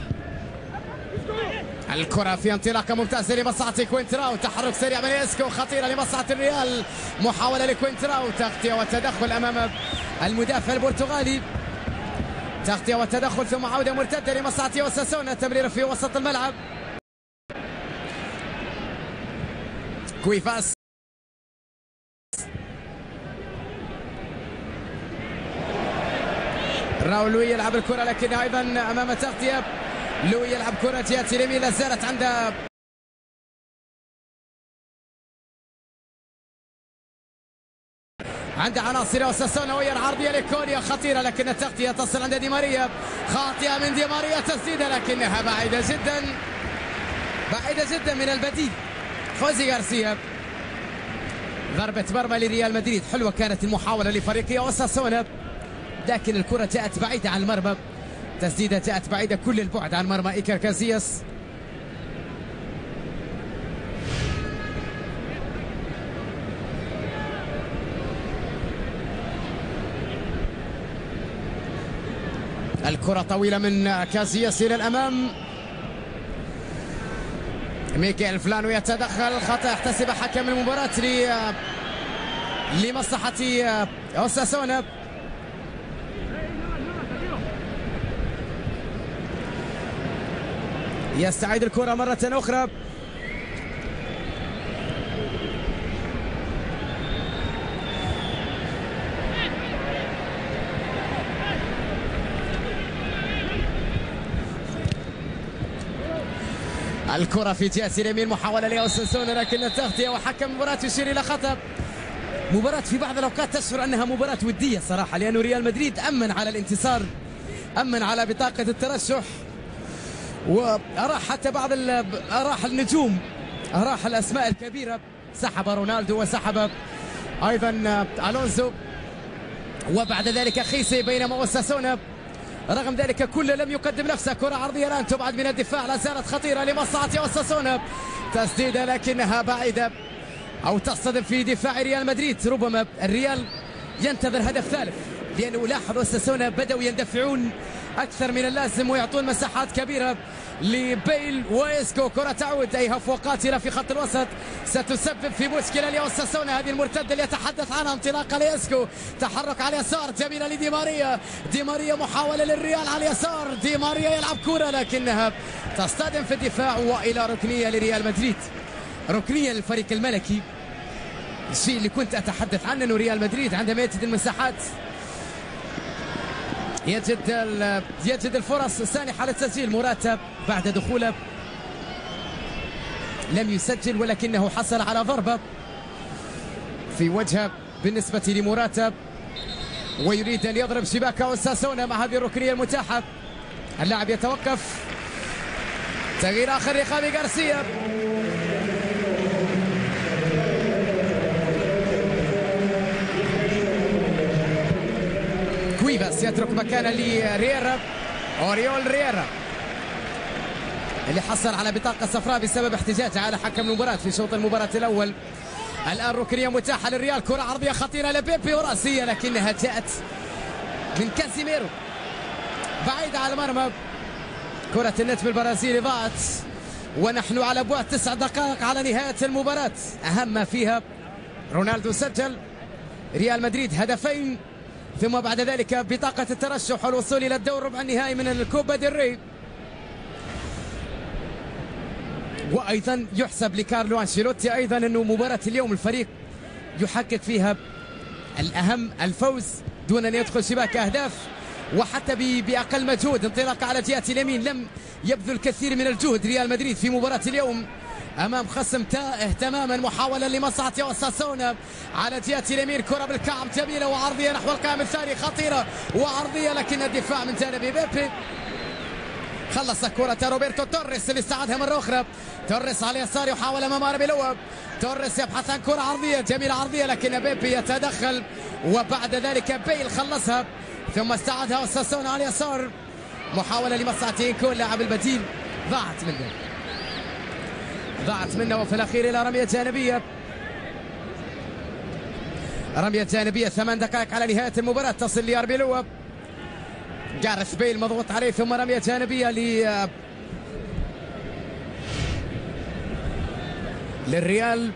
الكرة في انطلاقة ممتازة لمصلحة كوينتراو، تحرك سريع من إسكو، خطيرة لمصلحة الريال، محاولة لكوينتراو، تغطية وتدخل أمام المدافع البرتغالي، تغطية وتدخل ثم عودة مرتدة لمصلحة أوساسونا، تمرير في وسط الملعب. كويفاس راول لوي يلعب الكرة لكن أيضا أمام تغطية. لوي يلعب كرة جهة اليمين، لا زالت عند عند عناصر أوساسونا، وهي العرضية لكوريا خطيرة لكن التغطية تصل عند دي ماريا، خاطئة من دي ماريا، تسديدة لكنها بعيدة جدا، بعيدة جدا من البديل. خوزي غارسيا، ضربة مرمى لريال مدريد، حلوة كانت المحاولة لفريق أوساسونا لكن الكرة جاءت بعيدة عن المرمى، تسديدة جاءت بعيدة كل البعد عن مرمى إيكر كازياس. الكرة طويلة من كازياس إلى الأمام، ميكيل فلانو يتدخل، خطأ يحتسب حكم المباراة لمصلحة أوساسونا. يستعيد الكرة مرة أخرى، الكرة في جهة اليمين، محاولة لأوساسونا لكن التغطية وحكم المباراة يشير إلى خطأ. مباراة في بعض الأوقات تشعر أنها مباراة ودية صراحة، لأن ريال مدريد أمن على الانتصار، أمن على بطاقة الترشح، وأراح حتى بعض أراح النجوم، أراح الأسماء الكبيرة، سحب رونالدو وسحب أيضا ألونزو وبعد ذلك خيسي، بينما أوساسونا رغم ذلك كله لم يقدم نفسه. كرة عرضية الآن تبعد من الدفاع، لا زالت خطيرة لمصلحة أوساسونا، تسديدة لكنها بعيدة أو تصطدم في دفاع ريال مدريد. ربما الريال ينتظر هدف ثالث لأنه لاحظ أوساسونا بدأوا يندفعون أكثر من اللازم ويعطون مساحات كبيرة لبيل وإسكو. كرة تعود أي هفوة قاتلة في خط الوسط ستسبب في مشكلة لأوساسونا. هذه المرتدة اللي يتحدث عنها انطلاقة لإسكو، تحرك على اليسار جميلة لدي ماريا. دي ماريا محاولة للريال على اليسار، دي ماريا يلعب كرة لكنها تصطدم في الدفاع وإلى ركنية لريال مدريد، ركنية للفريق الملكي. الشيء اللي كنت أتحدث عنه أنه ريال مدريد عندما يجد المساحات يجد يجد الفرص السانحة للتسجيل. مراتب بعد دخوله لم يسجل ولكنه حصل على ضربة في وجهه بالنسبة لمراتب، ويريد أن يضرب شباك أوساسونا مع هذه الركنية المتاحة. اللاعب يتوقف، تغيير آخر لخافي غارسيا. كويفاس يترك مكانه لرييرا، أوريول رييرا اللي حصل على بطاقة صفراء بسبب احتجاجه على حكم المباراة في شوط المباراة الأول. الآن ركنية متاحة للريال، كرة عرضية خطيرة لبيبي وراسية لكنها جاءت من كازيميرو بعيدة على المرمى. كرة النجم البرازيلي ضاعت ونحن على بعد تسع دقائق على نهاية المباراة. أهم ما فيها رونالدو سجل، ريال مدريد هدفين، ثم بعد ذلك بطاقة الترشح والوصول إلى الدور ربع النهائي من الكوبا ديل ري. وأيضا يحسب لكارلو أنشيلوتي أيضا أنه مباراة اليوم الفريق يحقق فيها الأهم، الفوز دون أن يدخل شباك أهداف وحتى بأقل مجهود. انطلاق على جهة اليمين، لم يبذل الكثير من الجهد ريال مدريد في مباراة اليوم أمام خصم تائه تماما. محاولة لمصلحة أوساسونا على جهة اليمين، كرة بالكعب جميلة وعرضية نحو القائم الثاني خطيرة وعرضية لكن الدفاع من جانب بيبي. خلص كرة روبرتو توريس اللي استعادها مرة أخرى. توريس على اليسار يحاول أمام أربيلوب، توريس يبحث عن كرة عرضية جميلة عرضية لكن بيبي يتدخل وبعد ذلك بيل خلصها ثم استعادها أوساسونا على اليسار. محاولة لمصلحة إنكو اللاعب البديل ضاعت منه ضاعت منه وفي الأخير إلى رمية جانبية. رمية جانبية ثمان دقائق على نهاية المباراة تصل لأربيلوب. جارث بيل مضغوط عليه ثم رمية جانبية ل للريال.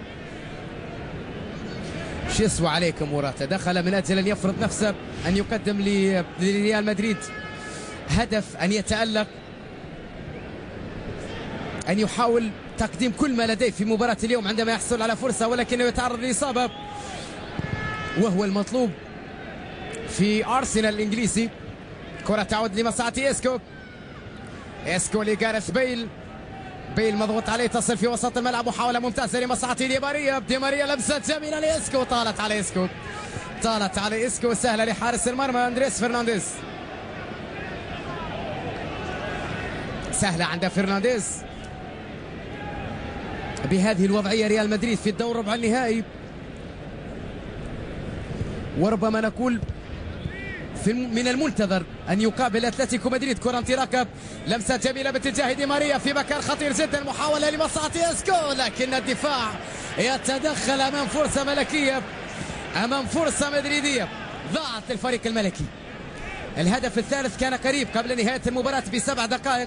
شو يسوى عليكم موراتا؟ دخل من أجل أن يفرض نفسه، أن يقدم لريال مدريد هدف، أن يتألق، أن يحاول تقديم كل ما لديه في مباراة اليوم عندما يحصل على فرصة، ولكنه يتعرض لإصابة وهو المطلوب في أرسنال الإنجليزي. كرة تعود لمصلحة إسكو، إسكو لجارث بيل، بيل مضغوط عليه، تصل في وسط الملعب، محاولة ممتازة لمصلحة دي ماريا، دي ماريا لمسة جميلة لإسكو، طالت على إسكو، طالت على إسكو، سهلة لحارس المرمى أندريس فرنانديز، سهلة عند فرنانديز. بهذه الوضعية ريال مدريد في الدور ربع النهائي، وربما نقول في من المنتظر أن يقابل أتلتيكو مدريد. كرة انطلاقة، لمسة جميلة باتجاه دي ماريا في مكان خطير جدا، محاولة لمصلحة إسكو لكن الدفاع يتدخل أمام فرصة ملكية، أمام فرصة مدريدية ضاعت للفريق الملكي. الهدف الثالث كان قريب قبل نهاية المباراة بسبع دقائق.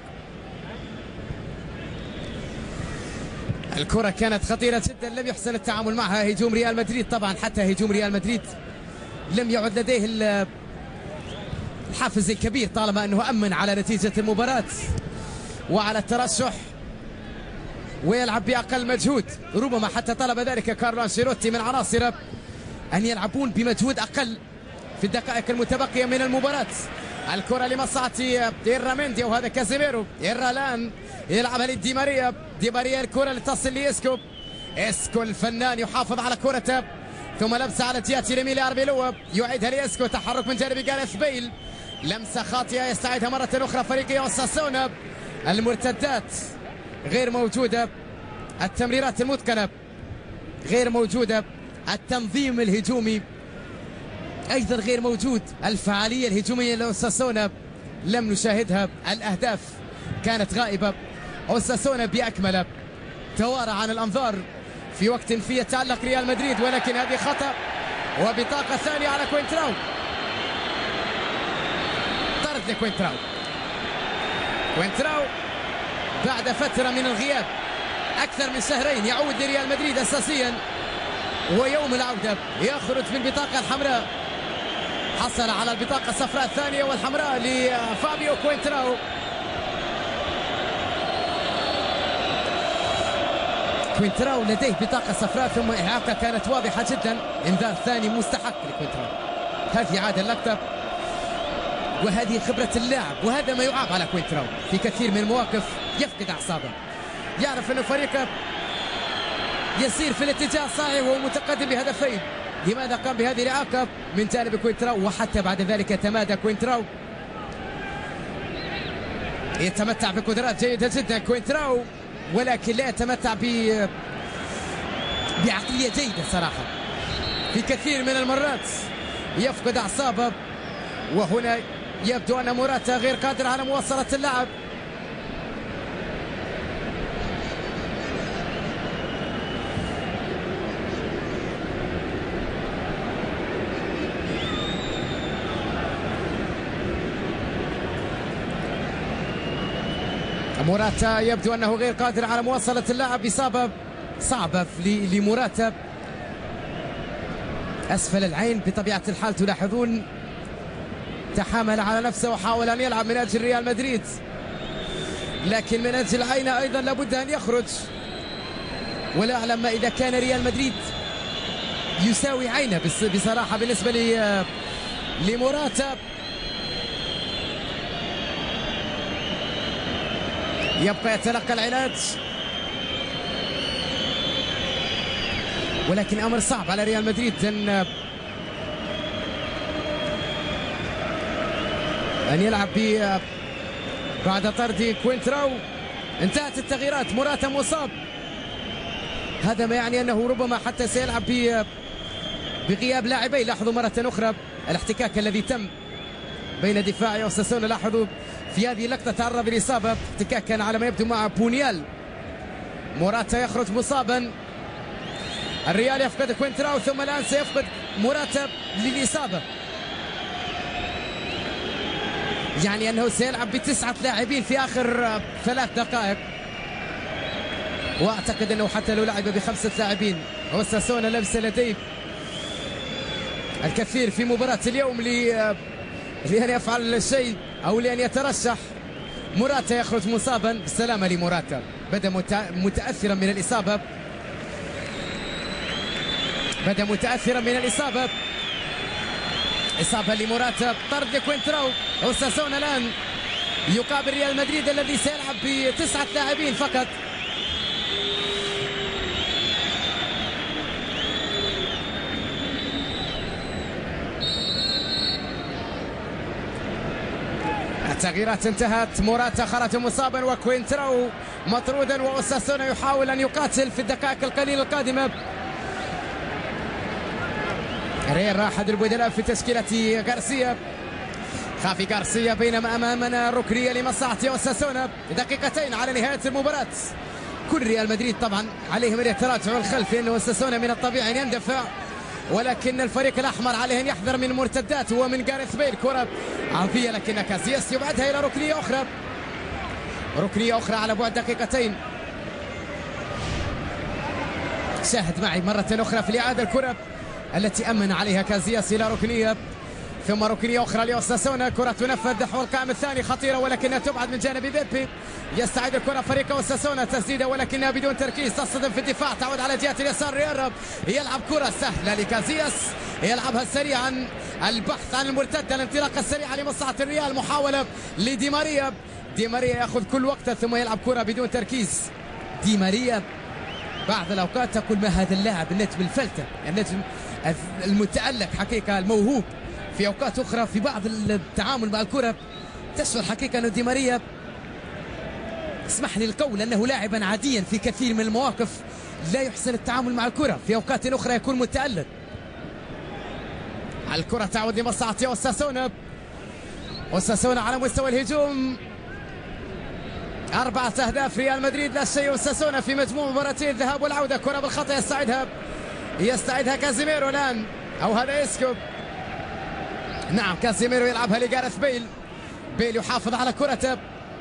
الكرة كانت خطيرة جدا، لم يحسن التعامل معها هجوم ريال مدريد. طبعا حتى هجوم ريال مدريد لم يعد لديه الحافز الكبير طالما أنه أمن على نتيجة المباراة وعلى الترشح ويلعب بأقل مجهود. ربما حتى طلب ذلك كارلو أنشيلوتي من عناصره أن يلعبون بمجهود أقل في الدقائق المتبقية من المباراة. الكرة لمصلحة إيرا ميندي وهذا كازيميرو، إيرا الآن يلعبها لدي ماريا، دي ماريا الكرة لتصل لإسكو، إسكو الفنان يحافظ على كرته ثم لمسة على جهة اليمين لأربيلوب، يعيدها لإسكو، تحرك من جانب جارث بيل، لمسة خاطئة يستعيدها مرة أخرى فريق أوساسونا. المرتدات غير موجودة، التمريرات المتقنة غير موجودة، التنظيم الهجومي أيضا غير موجود، الفعالية الهجومية لأوساسونا لم نشاهدها، الأهداف كانت غائبة. أوساسونا بأكمله توارى عن الأنظار في وقت فيه يتألق ريال مدريد، ولكن هذه خطأ وبطاقة ثانية على كوينتراو. لكوينتراو. كوينتراو بعد فترة من الغياب أكثر من شهرين يعود لريال مدريد أساسيا، ويوم العودة يخرج بالبطاقة الحمراء. حصل على البطاقة الصفراء الثانية والحمراء لفابيو كوينتراو. كوينتراو لديه بطاقة صفراء ثم إعاقة كانت واضحة جدا، إنذار ثاني مستحق لكوينتراو. هذه عادة اللقطة وهذه خبرة اللاعب، وهذا ما يعاب على كوينتراو في كثير من المواقف. يفقد أعصابه، يعرف أنه فريقه يسير في الاتجاه الصحيح وهو متقدم بهدفين. لماذا قام بهذه الإعاقة من جانب كوينتراو؟ وحتى بعد ذلك يتمادى كوينتراو، يتمتع بقدرات جيدة جدا كوينتراو، ولكن لا يتمتع ب بعقلية جيدة صراحة. في كثير من المرات يفقد أعصابه، وهنا يبدو أن موراتا غير قادر على مواصلة اللعب. موراتا يبدو أنه غير قادر على مواصلة اللعب، إصابة صعبة لموراتا أسفل العين بطبيعة الحال. تلاحظون تحامل على نفسه وحاول أن يلعب من أجل ريال مدريد، لكن من أجل عينه أيضا لابد أن يخرج. ولا أعلم ما إذا كان ريال مدريد يساوي عينه بصراحة بالنسبة لموراتا. يبقى يتلقى العلاج، ولكن أمر صعب على ريال مدريد أن أن يلعب ب بعد طرد كوينتراو. انتهت التغييرات، موراتا مصاب، هذا ما يعني أنه ربما حتى سيلعب ب بغياب لاعبين. لاحظوا مرة أخرى الاحتكاك الذي تم بين دفاعي وساسونا. لاحظوا في هذه اللقطة تعرض للإصابة، احتكاك كان على ما يبدو مع بونيال. موراتا يخرج مصابا، الريال يفقد كوينتراو، ثم الآن سيفقد موراتا للإصابة، يعني أنه سيلعب بتسعة لاعبين في آخر ثلاث دقائق. وأعتقد أنه حتى لو لعب بخمسة لاعبين وساسونا ليس لديه الكثير في مباراة اليوم لأن يفعل الشيء أو لأن يترشح. موراتا يخرج مصابا، بالسلامة لموراتا، بدأ متأثرا من الإصابة، بدأ متأثرا من الإصابة. إصابة لموراتا، طرد لكوينتراو. وساسونا الآن يقابل ريال مدريد الذي سيلعب بتسعة لاعبين فقط. التغييرات انتهت، موراتا خرج مصابا وكوينتراو مطرودا، وأوساسونا يحاول أن يقاتل في الدقائق القليلة القادمة. ريال أحد البدلاء في تشكيلة غارسيا، خافي غارسيا، بينما أمامنا ركنية لمصلحة أوساسونا دقيقتين على نهاية المباراة. كل ريال مدريد طبعا عليهم أن يتراجعوا الخلف، لأن أوساسونا من الطبيعي أن يندفع، ولكن الفريق الأحمر عليه أن يحذر من المرتدات ومن جاريث بيل. كرة عرضية لكن كازياس يبعدها إلى ركنية أخرى، ركنية أخرى على بعد دقيقتين. شاهد معي مرة أخرى في الإعادة الكرة التي أمن عليها كازياس إلى ركنية، ثم ركنية أخرى لأوساسونا. كرة تنفذ نحو القائم الثاني، خطيرة ولكنها تبعد من جانب بيبي. يستعيد الكرة فريق أوساسونا، تسديدة ولكنها بدون تركيز، تصطدم في الدفاع، تعود على جهة اليسار. يقرب يلعب كرة سهلة لكازياس، يلعبها سريعا، البحث عن المرتدة، الانطلاقة السريعة لمصلحة الريال. محاولة لدي ماريا، دي ماريا يأخذ كل وقته ثم يلعب كرة بدون تركيز. دي ماريا بعض الأوقات تقول ما هذا اللاعب النجم الفلتة، النجم المتألق حقيقة، الموهوب. في أوقات أخرى في بعض التعامل مع الكرة تشعر حقيقة أن دي ماريا، اسمح لي القول، أنه لاعبا عاديا في كثير من المواقف لا يحسن التعامل مع الكرة، في أوقات أخرى يكون متألق. الكرة تعود لمصلحة أوساسونا، أوساسونا على مستوى الهجوم أربعة أهداف ريال مدريد لا شيء أوساسونا في مجموع مباراتين الذهاب والعودة. كرة بالخطأ يستعيدها يستعيدها كازيميرو الآن، أو هذا إسكو، نعم كازيميرو يلعبها لجاريث بيل. بيل يحافظ على كرته،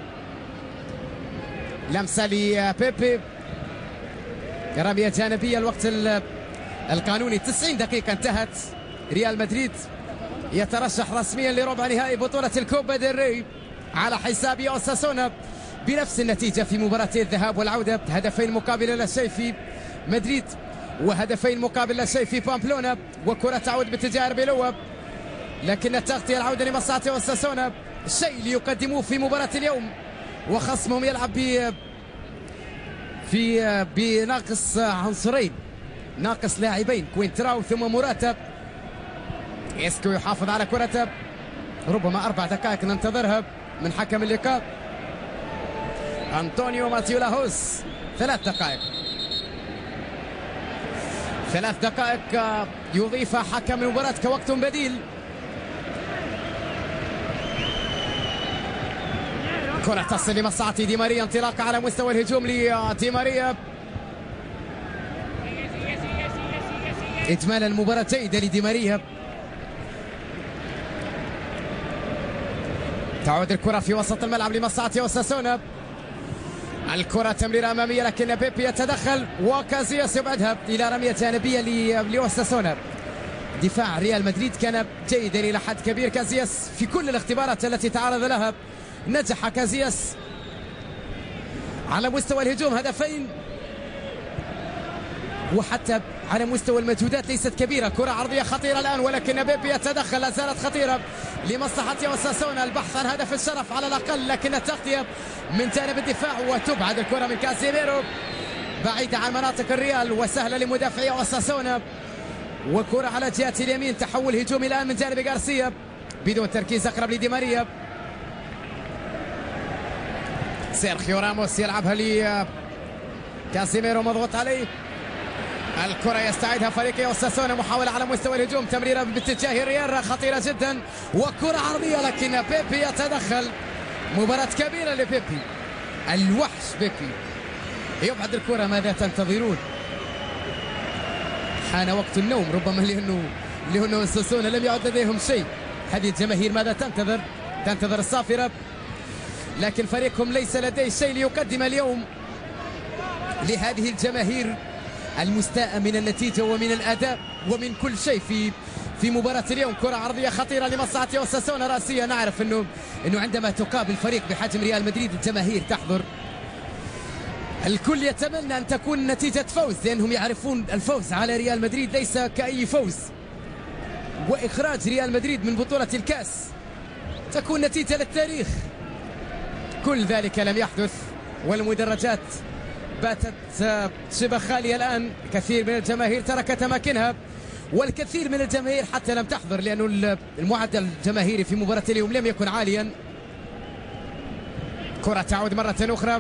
لمسه لبيبي، رميه جانبيه. الوقت القانوني تسعين دقيقه انتهت. ريال مدريد يترشح رسميا لربع نهائي بطوله الكوبا ديل ري على حساب اوساسونا بنفس النتيجه في مباراتي الذهاب والعوده، هدفين مقابل لا شيء في مدريد وهدفين مقابل لا شيء في بامبلونا. وكره تعود باتجاه بيلوب، لكن التغطيه العوده لمصلحه اوساسونا شيء ليقدموه في مباراه اليوم، وخصمهم يلعب ب في بناقص عنصرين، ناقص لاعبين، كوينتراو ثم موراتا. اسكو يحافظ على كرته، ربما اربع دقائق ننتظرها من حكم اللقاء انطونيو ماتيو لاهوس. ثلاث دقائق ثلاث دقائق يضيفها حكم المباراة كوقت بديل. كرة تصل لمصلحة دي ماريا، انطلاقة على مستوى الهجوم لدي ماريا. إجمالا المباراة جيدة لدي ماريا. تعود الكرة في وسط الملعب لمصلحة اوساسونا. الكرة تمريرة أمامية، لكن بيبي يتدخل وكازياس يبعدها إلى رمية جانبية لأوساسونا. دفاع ريال مدريد كان جيدا إلى حد كبير. كازياس في كل الاختبارات التي تعرض لها نجح كازياس على مستوى الهجوم، هدفين، وحتى على مستوى المجهودات ليست كبيرة. كرة عرضية خطيرة الآن، ولكن بيبي يتدخل، لا زالت خطيرة لمصلحة اوساسونا، البحث عن هدف الشرف على الأقل، لكن التغطية من جانب الدفاع وتبعد الكرة من كازيميرو بعيدة عن مناطق الريال وسهلة لمدافعي اوساسونا. وكرة على جهة اليمين، تحول هجومي الآن من جانب غارسيا بدون تركيز، أقرب لدي ماريا. سيرخيو راموس يلعبها لي كازيميرو، مضغوط عليه. الكرة يستعيدها فريق اوساسونا، محاولة على مستوى الهجوم، تمريرة باتجاه ريال خطيرة جدا، وكرة عرضية، لكن بيبي يتدخل. مباراة كبيرة لبيبي، الوحش بيبي يبعد الكرة. ماذا تنتظرون؟ حان وقت النوم ربما، لأنه لأنه اوساسونا لم يعد لديهم شيء. هذه الجماهير ماذا تنتظر؟ تنتظر الصافرة، لكن فريقهم ليس لديه شيء ليقدم اليوم لهذه الجماهير المستاءة من النتيجة ومن الأداء ومن كل شيء في في مباراة اليوم. كرة عرضية خطيرة لمصلحة اوساسونا رأسية. نعرف انه انه عندما تقابل فريق بحجم ريال مدريد الجماهير تحضر، الكل يتمنى ان تكون نتيجة فوز، لانهم يعرفون الفوز على ريال مدريد ليس كأي فوز، واخراج ريال مدريد من بطولة الكاس تكون نتيجة للتاريخ. كل ذلك لم يحدث، والمدرجات باتت شبه خالية الآن. كثير من الجماهير تركت أماكنها، والكثير من الجماهير حتى لم تحضر، لأنه المعدل الجماهيري في مباراة اليوم لم يكن عاليا. كرة تعود مرة أخرى.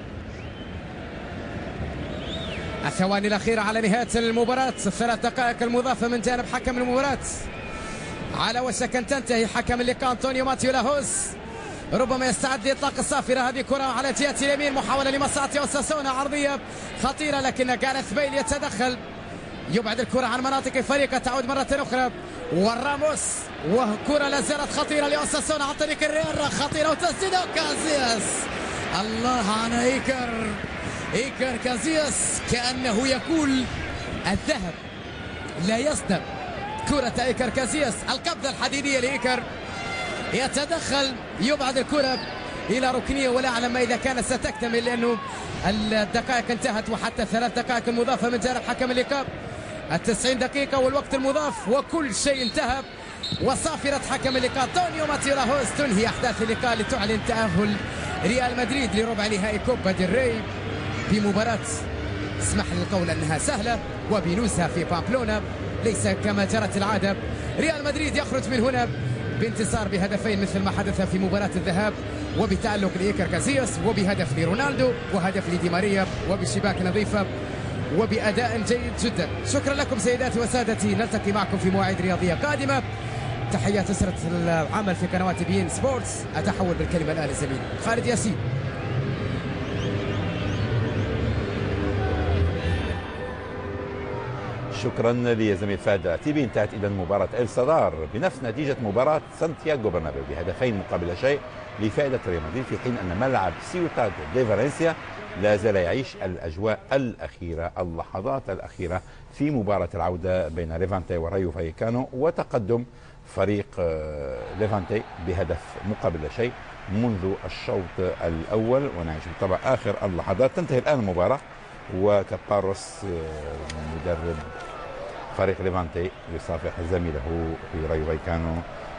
الثواني الأخيرة على نهاية المباراة، الثلاث دقائق المضافة من جانب حكم المباراة على وشك أن تنتهي. حكم اللقاء أنطونيو ماتيو لاهوس ربما يستعد لإطلاق الصافرة. هذه كرة على جهة اليمين، محاولة لمصلحة اوساسونا، عرضية خطيرة، لكن غاريث بيل يتدخل يبعد الكرة عن مناطق الفريق. تعود مرة أخرى وراموس، وكرة لا زالت خطيرة لاوساسونا عن طريق الريال، خطيرة وتسديدة كازياس. الله عن إيكر إيكر كازياس، كأنه يقول الذهب لا يصدم. كرة إيكر كازياس، القبضة الحديدية لإيكر، يتدخل يبعد الكرة إلى ركنية، ولا أعلم إذا كانت ستكتمل، لأنه الدقائق انتهت، وحتى ثلاث دقائق المضافة من جانب حكم اللقاء. التسعين دقيقة والوقت المضاف وكل شيء انتهى، وصافرة حكم اللقاء أنطونيو ماتيو لاهوس تنهي أحداث اللقاء لتعلن تأهل ريال مدريد لربع نهائي كوبا ديل ري بمباراة اسمح لي القول أنها سهلة وبنوسها في بامبلونا، ليس كما جرت العادة. ريال مدريد يخرج من هنا بانتصار بهدفين مثل ما حدث في مباراة الذهاب، وبتألق لإيكر كازياس، وبهدف لرونالدو، وهدف لدي ماريا، وبشباك نظيفة، وبأداء جيد جدا. شكرا لكم سيداتي وسادتي، نلتقي معكم في مواعيد رياضية قادمة. تحيات أسرة العمل في قنوات بي إن سبورتس. أتحول بالكلمة الآن لزميلي خالد ياسين. شكرا لزميل فهد تيبي. انتهت إذا مباراة السادار بنفس نتيجة مباراة سانتياغو برنابيو بهدفين مقابل شيء لفائدة ريال مدريد، في حين أن ملعب سيوتاد دي فالنسيا لا زال يعيش الأجواء الأخيرة، اللحظات الأخيرة في مباراة العودة بين ليفانتي ورايو فايكانو، وتقدم فريق ليفانتي بهدف مقابل شيء منذ الشوط الأول، ونعيش بالطبع آخر اللحظات. تنتهي الآن المباراة وكاباروس مدرب فريق ليفانتي يصافح زميله في رايو فايكانو،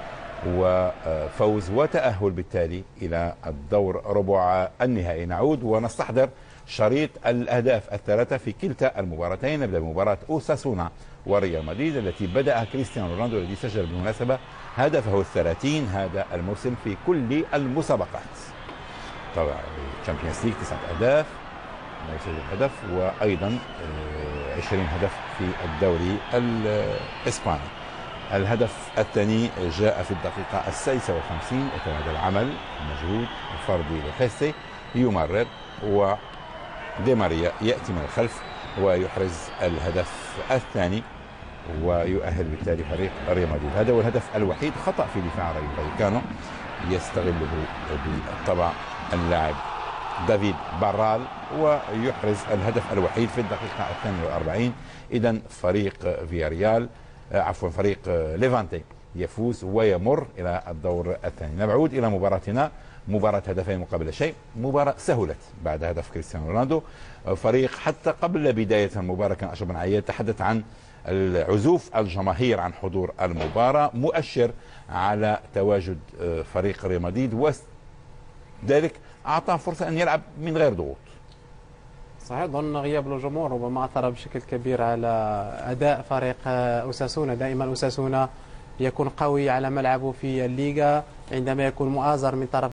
وفوز وتأهل بالتالي إلى الدور ربع النهائي. نعود ونستحضر شريط الأهداف الثلاثة في كلتا المباراتين. نبدأ بمباراة أوساسونا وريال مدريد التي بدأها كريستيانو رونالدو، الذي سجل بالمناسبة هدفه الثلاثين هذا الموسم في كل المسابقات. طبعا الشامبيونز ليج تسعة أهداف، يسجل هدف، وأيضا عشرين هدف في الدوري الإسباني. الهدف الثاني جاء في الدقيقة السادسة والخمسين أثناء هذا العمل مجهود فردي لخيسي، يمرر ودي ماريا يأتي من الخلف ويحرز الهدف الثاني ويؤهل بالتالي فريق ريال مدريد. هذا هو الهدف الوحيد، خطأ في دفاع رايو فايكانو يستغله بالطبع اللاعب دافيد بارال ويحرز الهدف الوحيد في الدقيقة الثانية والأربعين. إذن فريق فياريال عفوا فريق ليفانتي يفوز ويمر إلى الدور الثاني. نعود إلى مباراتنا، مباراة هدفين مقابل شيء، مباراة سهلت بعد هدف كريستيانو رونالدو. فريق حتى قبل بداية المباراة كان أشرف بن عياد يتحدث عن عزوف الجماهير عن حضور المباراة، مؤشر على تواجد فريق ريال مدريد، وذلك أعطاه فرصة أن يلعب من غير ضغوط. صحيح، ظن غياب الجمهور ربما أثر بشكل كبير على أداء فريق أوساسونا. دائما أوساسونا يكون قوي على ملعبه في الليغا عندما يكون مؤازر من طرف